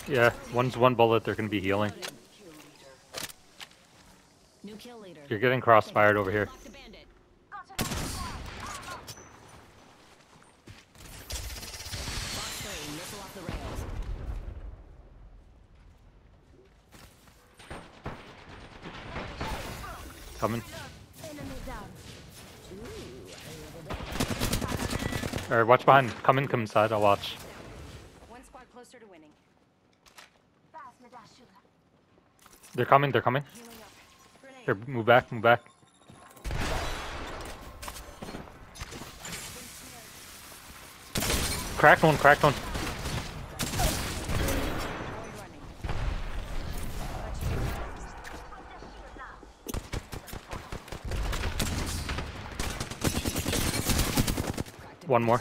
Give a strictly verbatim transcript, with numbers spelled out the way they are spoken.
Yeah, one's one bullet, they're gonna be healing. New kill leader. You're getting crossfired over here. Lock the bandit. Box three, missile off the rails. Coming. Enemy down. Or watch behind. Come in, come inside, I'll watch. One squad closer to winning. They're coming, they're coming. Healing up. Grenade. Here, move back, move back. Cracked one, cracked one. Avoid running. One more.